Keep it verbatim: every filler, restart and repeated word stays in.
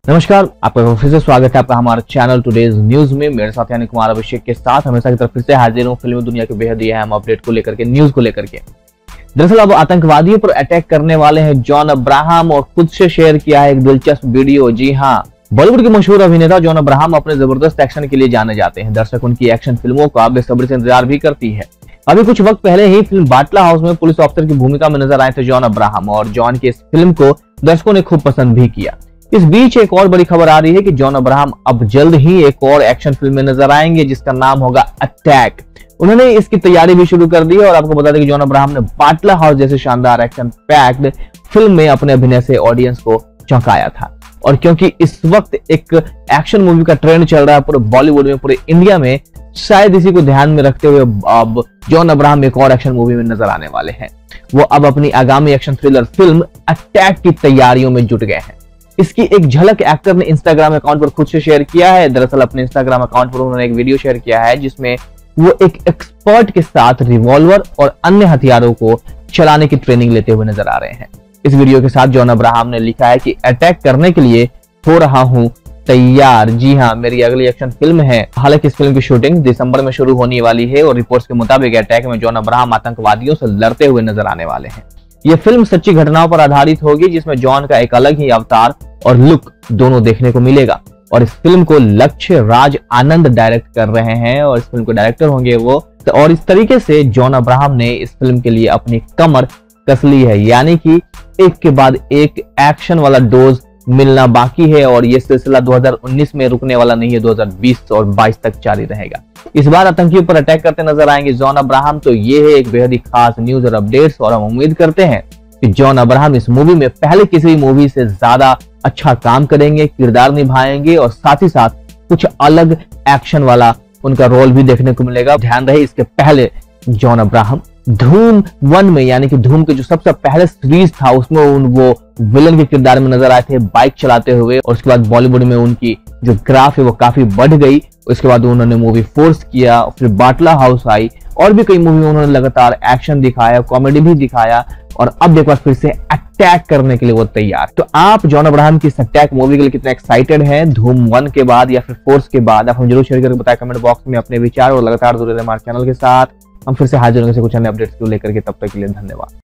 नमस्कार, आपका फिर से स्वागत है आपका हमारे चैनल टुडेज न्यूज में। मेरे साथ यानी कुमार अभिषेक के साथ हमेशा की तरफ फिर से हाजिर हूँ फिल्मी दुनिया के बेहद अहम अपडेट को लेकर के, न्यूज को लेकर के। दरअसल अब आतंकवादियों पर अटैक करने वाले हैं जॉन अब्राहम और खुद से शेयर किया है एक दिलचस्प वीडियो। जी हाँ, बॉलीवुड के मशहूर अभिनेता जॉन अब्राहम अपने जबरदस्त एक्शन के लिए जाने जाते हैं। दर्शक उनकी एक्शन फिल्मों का बेसब्री से इंतजार भी करती है। अभी कुछ वक्त पहले ही फिल्म बाटला हाउस में पुलिस ऑफिसर की भूमिका में नजर आए थे जॉन अब्राहम, और जॉन की इस फिल्म को दर्शकों ने खूब पसंद भी किया। इस बीच एक और बड़ी खबर आ रही है कि जॉन अब्राहम अब जल्द ही एक और एक्शन फिल्म में नजर आएंगे जिसका नाम होगा अटैक। उन्होंने इसकी तैयारी भी शुरू कर दी है और आपको बता दें कि जॉन अब्राहम ने बाटला हाउस जैसे शानदार एक्शन पैक्ड फिल्म में अपने अभिनय से ऑडियंस को चौंकाया था। और क्योंकि इस वक्त एक एक्शन मूवी का ट्रेंड चल रहा है पूरे बॉलीवुड में, पूरे इंडिया में, शायद इसी को ध्यान में रखते हुए अब जॉन अब्राहम एक और एक्शन मूवी में नजर आने वाले हैं। वो अब अपनी आगामी एक्शन थ्रिलर फिल्म अटैक की तैयारियों में जुट गए हैं। इसकी एक झलक एक्टर ने इंस्टाग्राम अकाउंट पर खुद से शेयर किया है। दरअसल अपने इंस्टाग्राम अकाउंट पर उन्होंने एक वीडियो शेयर किया है जिसमें वो एक एक्सपर्ट के साथ रिवॉल्वर और अन्य हथियारों को चलाने की ट्रेनिंग लेते हुए नजर आ रहे हैं। इस वीडियो के साथ जॉन अब्राहम ने लिखा है कि अटैक करने के लिए हो रहा हूं तैयार। जी हाँ, मेरी अगली एक्शन फिल्म है। हालांकि इस फिल्म की शूटिंग दिसंबर में शुरू होने वाली है और रिपोर्ट्स के मुताबिक अटैक में जॉन अब्राहम आतंकवादियों से लड़ते हुए नजर आने वाले हैं। यह फिल्म सच्ची घटनाओं पर आधारित होगी जिसमें जॉन का एक अलग ही अवतार और लुक दोनों देखने को मिलेगा। और इस फिल्म को लक्ष्य राज आनंद डायरेक्ट कर रहे हैं और इस फिल्म के डायरेक्टर होंगे वो। और इस तरीके से जॉन अब्राहम ने इस फिल्म के लिए अपनी कमर कस ली है, यानी कि एक के बाद एक एक्शन वाला डोज मिलना बाकी है और यह सिलसिला दो हज़ार उन्नीस में रुकने वाला नहीं है, दो हज़ार बीस और बाईस तक जारी रहेगा। इस बार आतंकियों पर अटैक करते नजर आएंगे जॉन अब्राहम। तो ये है एक बेहद ही खास न्यूज और अपडेट्स, और हम उम्मीद करते हैं कि जॉन अब्राहम इस मूवी में पहले किसी मूवी से ज्यादा अच्छा काम करेंगे, किरदार निभाएंगे और साथ ही साथ कुछ अलग एक्शन वाला उनका रोल भी देखने को मिलेगा। ध्यान रहे, इसके पहले जॉन अब्राहम धूम वन में, यानी कि धूम के जो सबसे पहले सीरीज था उसमें उन वो विलन के किरदार में नजर आए थे बाइक चलाते हुए। और उसके बाद बॉलीवुड में उनकी जो ग्राफ है वो काफी बढ़ गई। उसके बाद उन्होंने मूवी फोर्स किया, फिर बाटला हाउस आई और भी कई मूवी उन्होंने लगातार एक्शन दिखाया, कॉमेडी भी दिखाया, और अब एक बार फिर से अटैक करने के लिए वो तैयार। तो आप जॉन अब्राहम की अटैक मूवी के लिए कितना एक्साइटेड हैं धूम वन के बाद या फिर फोर्स के बाद? आप हम जरूर शेयर करके बताएं कमेंट बॉक्स में अपने विचार, और लगातार जुड़े रहे हमारे चैनल के साथ। हम फिर से हाजिर होंगे कुछ अन्य अपडेट्स को लेकर के, तब तक के लिए धन्यवाद।